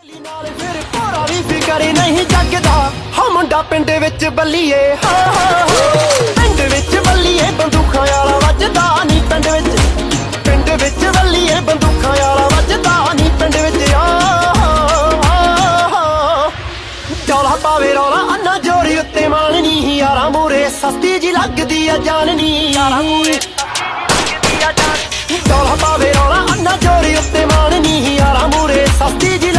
ਨਾਲ ਫਿਰ ਭੋਰਾ ਵੀ ਫਿਕਰ ਨਹੀਂ ਜੱਗਦਾ ਹਾਂ ਮੁੰਡਾ ਪਿੰਡ ਵਿੱਚ ਬੱਲੀਏ ਹਾਂ ਪਿੰਡ ਵਿੱਚ ਬੱਲੀਏ ਬੰਦੂਕਾਂ ਵਾਲਾ ਵੱਜਦਾ ਨਹੀਂ ਪਿੰਡ ਵਿੱਚ ਬੱਲੀਏ ਬੰਦੂਕਾਂ ਵਾਲਾ ਵੱਜਦਾ ਨਹੀਂ ਪਿੰਡ ਵਿੱਚ ਚੌਲਾ ਪਾਵੇ ਰੌਲਾ ਅੰਨਾ ਜੋਰੀ ਉੱਤੇ ਮਾਣਨੀ ਯਾਰਾਂ ਮੂਰੇ ਸਸਤੀ ਜੀ ਲੱਗਦੀ ਆ ਜਾਨਨੀ ਯਾਰਾਂ ਮੂਰੇ ਚੌਲਾ ਪਾਵੇ ਰੌਲਾ ਅੰਨਾ ਜੋਰੀ ਉੱਤੇ ਮਾਣਨੀ ਯਾਰਾਂ ਮੂਰੇ ਸਸਤੀ ਜੀ